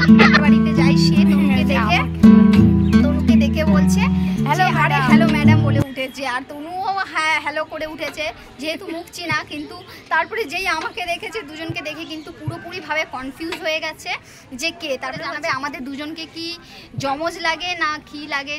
বাড়িতে যাই, সে তনুকে দেখে বলছে হ্যালো আরে হ্যালো ম্যাডাম বলে উঠেছে, আর তনুও হ্যাঁ হ্যালো করে উঠেছে, যেহেতু মুখ চিনা। কিন্তু তারপরে যেই আমাকে দেখেছে, দুজনকে দেখে কিন্তু পুরোপুরিভাবে কনফিউজ হয়ে গেছে যে কে। তারপরে জানাবে আমাদের দুজনকে কি জমজ লাগে না কি লাগে।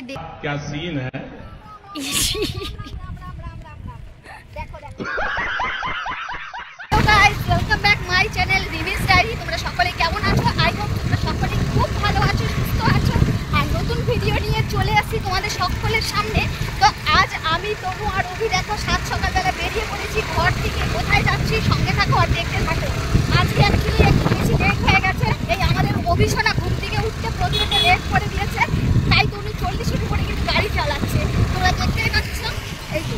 Welcome back my channel reviews diary. তোমরা সকলে কেমন আছো? আই হোপ তোমরা সকলে খুব ভালো আছো, সুস্থ আছো। আর নতুন ভিডিও নিয়ে চলে আসছি তোমাদের সকলের সামনে। তো আজ আমি তনু আর অভি দেখো সাত সকালবেলা বেরিয়ে পড়েছি ঘর থেকে। কোথায় যাচ্ছি সঙ্গে থাকো আর দেখতে থাকো। আজকে অ্যাকচুয়ালি একটু বেশি লেট হয়ে গেছে। এই আমাদের অভিশনা ঘুম থেকে উঠতে প্রচণ্ড লেট করে দিয়েছে, তাই তনু 40 করে কিন্তু গাড়ি চালাচ্ছে। তোমরা দেখতেই পাচ্ছ। এই তো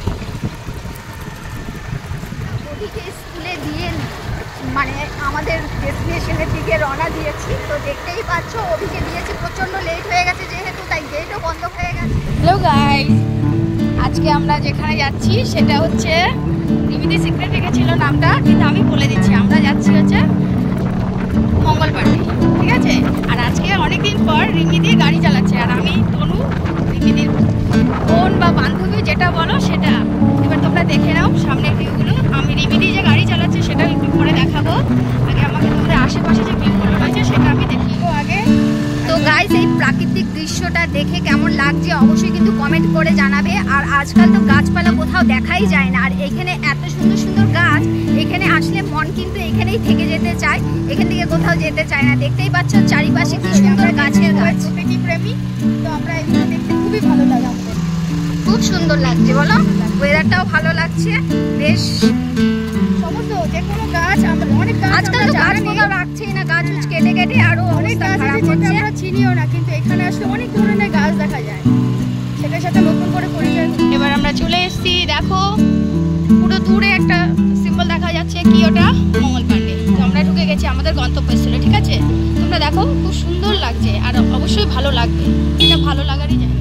অভিকে স্কুলে দিয়ে মানে আমাদের ডেস্টিনেশনের দিকে রওনা দিয়েছি। তো দেখতেই পাচ্ছ অভিকে দিয়েছি, প্রচণ্ড লেট হয়ে গেছে যেহেতু, তাই গেটও বন্ধ হয়ে গেছে। হ্যালো গাইস, আজকে আমরা যেখানে যাচ্ছি সেটা হচ্ছে রিমিদি সিক্রেট রেখেছিল নামটা, কিন্তু আমি বলে দিচ্ছি আমরা যাচ্ছি হচ্ছে মঙ্গলপাড়ায়, ঠিক আছে। আর আজকে অনেকদিন পর রিমিদি গাড়ি চালাচ্ছে, আর আমি তনু রিমিদির বোন বা বান্ধবী যেটা বলো সেটা। এবার তোমরা দেখে নাও সামনের ভিউগুলো। আমি রিমিদি যে গাড়ি চালাচ্ছে সেটাও একটু পরে দেখাবো। আগে আমাকে তোমাদের আশেপাশে যে ভিউগুলো রয়েছে সেটা আমি দেখিয়ে আগে। তো গাইস, এই প্রাকৃতিক দৃশ্যটা দেখে কেমন লাগছে অবশ্যই কিন্তু কমেন্ট করে জানাবে। আর আজকাল তো গাছপালা কোথাও দেখাই যায় না, আর এখানে এত সুন্দর সুন্দর গাছ, এখানে আসলে মন কিন্তু এখানেই থেকে যেতে চায়, এখান থেকে কোথাও যেতে চায় না। দেখতেই পাচ্ছ চারিপাশে কি সুন্দর গাছের গাছ। প্রকৃতি প্রেমী, তো আমরা এগুলো দেখতে খুবই ভালো লাগে আমাদের। খুব সুন্দর লাগছে বলো, ওয়েদারটাও ভালো লাগছে বেশ। সমস্ত যে কোনো গাছ আমরা অনেক গাছ আজকাল তো গাছ কোথাও রাখছেই না, গাছ কেটে কেটে আরো অনেক গাছ আছে যেটা আমরা চিনিও না, কিন্তু এখানে আসলে অনেক ধরনের গাছ দেখা যায়, সেটার সাথে নতুন করে পরিচয়। এবার আমরা চলে এসেছি, দেখো পুরো দূরে একটা সিম্বল দেখা যাচ্ছে, কি ওটা? মঙ্গলপাড়ে। তো আমরা ঢুকে গেছি আমাদের গন্তব্যস্থলে, ঠিক আছে। তোমরা দেখো খুব সুন্দর লাগছে, আর অবশ্যই ভালো লাগবে, এটা ভালো লাগারই জায়গা।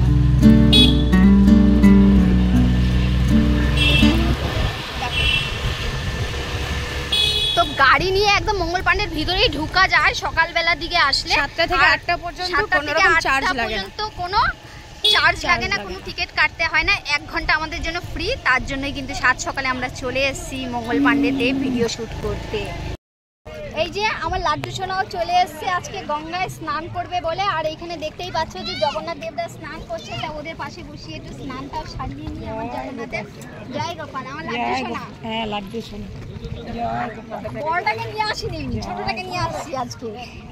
তো গাড়ি নিয়ে একদম মঙ্গলপাড়ের ভিতরেই ঢুকা যায় সকালবেলার দিকে আসলে। 7টা থেকে 8টা পর্যন্ত কোনো রকম চার্জ লাগে না, কোনো চার্জ লাগে না, কোনো টিকিট কাটতে হয় না। 1 ঘন্টা আমাদের জন্য ফ্রি, তার জন্যই কিন্তু সাত সকালে আমরা চলে এসেছি মঙ্গলপাড়েতে ভিডিও শ্যুট করতে। এই যে আমার লাড্ডু সোনাও চলে এসছে আজকে গঙ্গায় স্নান করবে বলে। আর এইখানে দেখতেই পাচ্ছ যে জগন্নাথ দেবরা স্নান করছে, তা ওদের পাশে বসিয়ে একটু স্নানটাও সারিয়ে নিয়ে আমার জগন্নাথের জয় গোপাল। আমার লাড্ডু সোনা, হ্যাঁ লাড্ডু সোনা, বড়টাকে নিয়ে আসিনি, ছোটটাকে নিয়ে আসছি আজকে।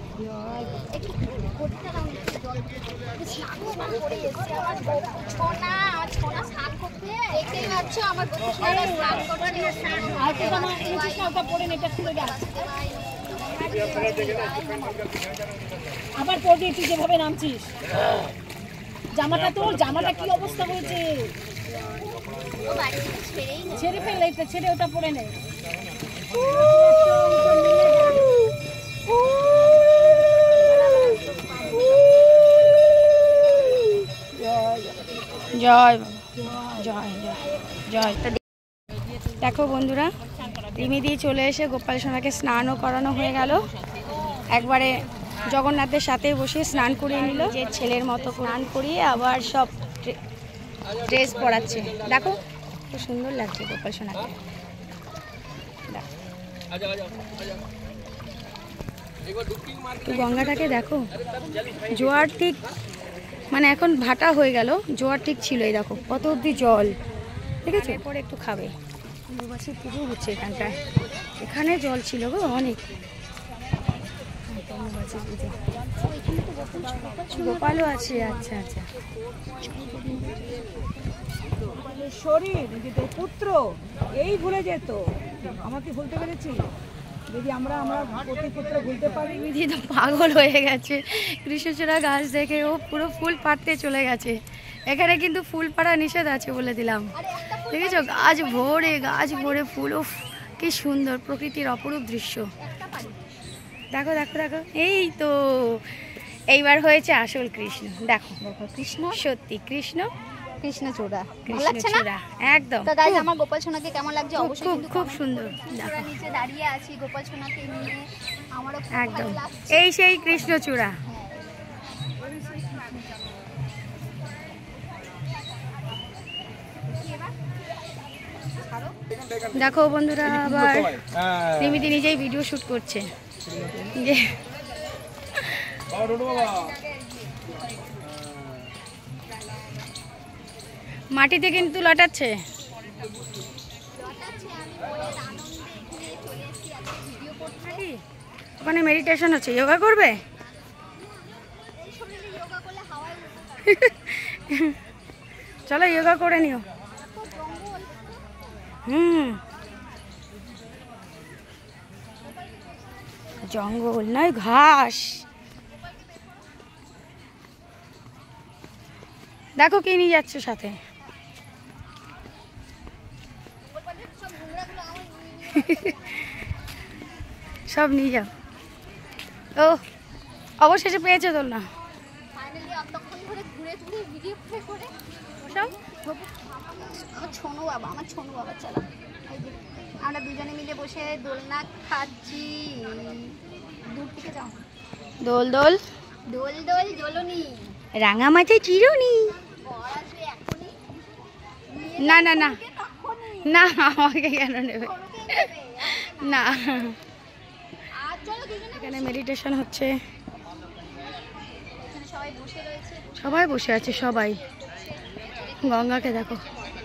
দেখতেই পাচ্ছ আমার আবার পড়বি, তুই যেভাবে নামছিস জামাটা, তোর জামাটা কি অবস্থা হয়েছে? ছেড়ে ফেলে, ছেড়ে ওটা পরে নে। জয় জয় জয়। দেখো বন্ধুরা, রিমিদি চলে এসে গোপাল সোনাকে স্নানও করানো হয়ে গেল, একবারে জগন্নাথের সাথে বসে স্নান করিয়ে নিল, যে ছেলের মতো স্নান করিয়ে আবার সব ড্রেস পরাচ্ছে। দেখো খুব সুন্দর লাগছে গোপাল সোনাকে। তো গঙ্গাটাকে দেখো, জোয়ার ঠিক মানে এখন ভাটা হয়ে গেল, জোয়ার ঠিক ছিল। এই দেখো কত অব্দি জল, ঠিক আছে। পরে একটু খাবে, অম্বুবাসী পুজো হচ্ছে এখানটায়, এখানে জল ছিল গো অনেক। অম্বুবাসী পুজো, গোপালও আছে। আচ্ছা আচ্ছা, শরীর যে পুত্র এই ভুলে যেত, আমাকে ভুলতে পেরেছি। যদি আমরা প্রতিপুত্র ভুলতে পারি। দিদি তো পাগল হয়ে গেছে কৃষ্ণচূড়া গাছ দেখে, ও পুরো ফুল পাড়তে চলে গেছে। এখানে কিন্তু ফুল পাড়া নিষেধ আছে বলে দিলাম, দেখেছো? গাছ ভরে ফুল। ও কি সুন্দর প্রকৃতির অপরূপ দৃশ্য। দেখো দেখো দেখো, এই তো এইবার হয়েছে আসল কৃষ্ণ। দেখো কৃষ্ণ, সত্যি কৃষ্ণ, কৃষ্ণচূড়া, কৃষ্ণচূড়া একদম। তো গাইস, আমার গোপাল সোনাকে কেমন লাগছে অবশ্যই কিন্তু খুব সুন্দর। নিচে দাঁড়িয়ে আছি গোপাল সোনাকে নিয়ে, আমারও একদম এই সেই কৃষ্ণচূড়া। দেখো বন্ধুরা আবার রিমিদি নিজেই ভিডিও শুট করছে। মাটিতে কিন্তু লটাচ্ছে। ওখানে মেডিটেশন হচ্ছে, যোগা করবে? চলো যোগা করে নিও। জঙ্গল নয়, ঘাস। দেখো কি নিয়ে যাচ্ছে সাথে। সব নিয়ে যাও। ও অবশেষে পেয়েছে তোর না। আমরা দুজনে মিলে বসে দোলনা খাচ্ছি। দূর থেকে যাও। দোল দোল দোল দোল জ্বলনি, রাঙা মাথায় চিরুনি। না না না না, আমাকে কেন নেবে না। এখানে মেডিটেশন হচ্ছে, সবাই বসে আছে, সবাই। গঙ্গাকে দেখো।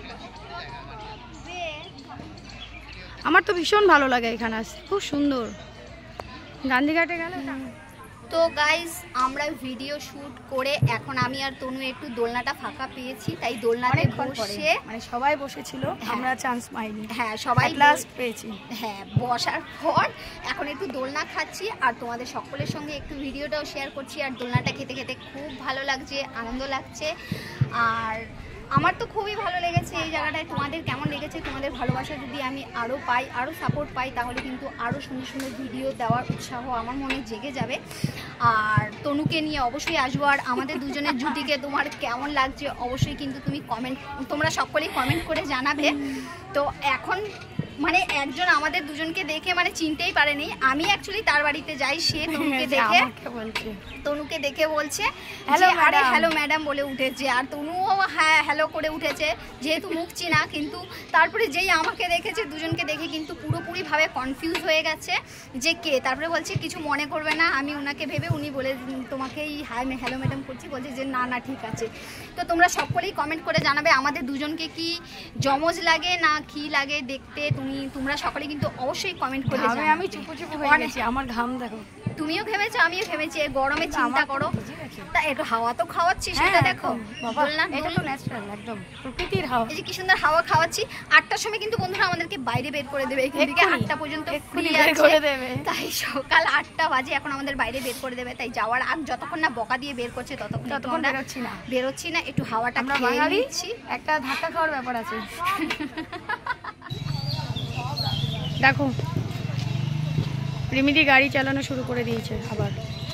আমার তো ভীষণ ভালো লাগে এখানে আসতে, খুব সুন্দর। গান্ধীঘাটে গেলে তো গাইজ আমরা ভিডিও শুট করে এখন আমি আর তনু একটু দোলনাটা ফাঁকা পেয়েছি, তাই দোলনাতে বসে, মানে সবাই বসেছিল, আমরা চান্স পাইনি। হ্যাঁ সবাই লাস্ট পেয়েছি। হ্যাঁ বসার পর এখন একটু দোলনা খাচ্ছি আর তোমাদের সকলের সঙ্গে একটু ভিডিওটাও শেয়ার করছি। আর দোলনাটা খেতে খেতে খুব ভালো লাগছে, আনন্দ লাগছে। আর আমার তো খুবই ভালো লেগেছে এই জায়গাটায়। তোমাদের কেমন লেগেছে? তোমাদের ভালোবাসা যদি আমি আরও পাই, আরও সাপোর্ট পাই, তাহলে কিন্তু আরও সুন্দর সুন্দর ভিডিও দেওয়ার উৎসাহ আমার মনে জেগে যাবে। আর তনুকে নিয়ে অবশ্যই আসবো। আর আমাদের দুজনের জুটিকে তোমার কেমন লাগছে অবশ্যই কিন্তু তোমরা সকলেই কমেন্ট করে জানাবে। তো এখন মানে একজন আমাদের দুজনকে দেখে মানে চিনতেই পারেনি। আমি অ্যাকচুয়ালি তার বাড়িতে যাই, সে তনুকে দেখে বলছে আরে হ্যালো ম্যাডাম বলে উঠেছে। আর তনুও হ্যাঁ হ্যালো করে উঠেছে, যেহেতু মুখ চিনা। কিন্তু তারপরে যেই আমাকে দেখেছে, দুজনকে দেখে কিন্তু পুরোপুরিভাবে কনফিউজ হয়ে গেছে যে কে। তারপরে বলছে কিছু মনে করবে না, আমি ওনাকে ভেবে উনি বলে তোমাকেই হাই হ্যালো ম্যাডাম করছি, বলছে যে না না ঠিক আছে। তো তোমরা সকলেই কমেন্ট করে জানাবে আমাদের দুজনকে কি জমজ লাগে না কি লাগে দেখতে। তোমরা সকলে কিন্তু অবশ্যই কমেন্ট করে জানাবে। আমি চুপু চুপু হয়ে গেছি, আমার ঘাম দেখো। তুমিও ঘেমেছো, আমিও ঘেমেছি। গরমে চিন্তা করো, তা একটু হাওয়া তো খাওয়াচ্ছি, সেটা দেখো। বললাম এটা তো ন্যাচারাল একদম প্রকৃতির হাওয়া। এই যে কি সুন্দর হাওয়া খাওয়াচ্ছি। 8টার সময় কিন্তু বন্ধুরা আমাদেরকে বাইরে বের করে দেবে, এখান থেকে 8টা পর্যন্ত ফ্রি আছে। তাই সকাল 8টা বাজে এখন আমাদের বাইরে বের করে দেবে। তাই যাওয়ার আগ যতক্ষণ না বকা দিয়ে বের করছে ততক্ষণ বেরোচ্ছি না, একটু হাওয়াটা খেয়ে নিচ্ছি। একটা ধাক্কা খাওয়ার ব্যাপার আছে। দেখো রিমিদি গাড়ি চালানো শুরু করে দিয়েছে আবার।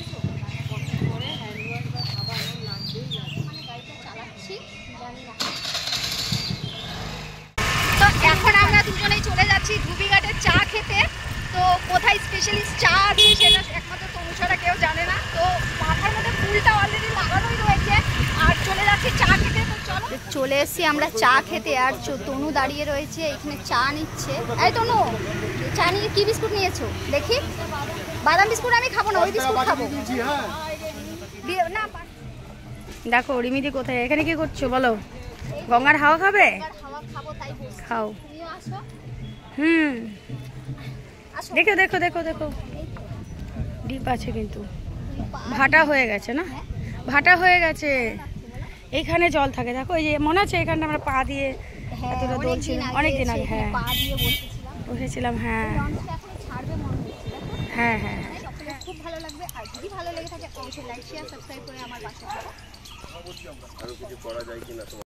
তো এখন আমরা দুজনেই চলে যাচ্ছি ধুবিঘাটের চা খেতে। তো কোথায় স্পেশালিস্ট চা আছে সেটা একমাত্র তনু ছাড়া কেউ জানে না। তো মাথার মধ্যে ফুলটা অলরেডি লাগানোই রয়েছে আর চলে যাচ্ছি চা খেতে। তো চলো চলে এসছি আমরা চা খেতে। আর তনু দাঁড়িয়ে রয়েছে এখানে চা নিচ্ছে। এই তনু চা নিয়ে কি বিস্কুট নিয়েছো দেখি? বাদাম বিস্কুট আমি খাবো না, ওই বিস্কুট খাবো। দেখো রিমিদি কোথায়, এখানে কি করছো বলো? গঙ্গার হাওয়া খাবে? খাও। দেখো দেখো দেখো দেখো ডিপ আছে কিন্তু ভাটা হয়ে গেছে না, ভাটা হয়ে গেছে। এইখানে জল থাকে দেখো, এই যে মনে আছে এখানটা আমরা পা দিয়ে এতটা দোলছিলাম অনেকদিন আগে। হ্যাঁ বসেছিলাম। হ্যাঁ হ্যাঁ হ্যাঁ খুব ভালো লাগবে। আর যদি ভালো লেগে থাকে অবশ্যই লাইক শেয়ার সাবস্ক্রাইব করে আমার পাশে থাকো।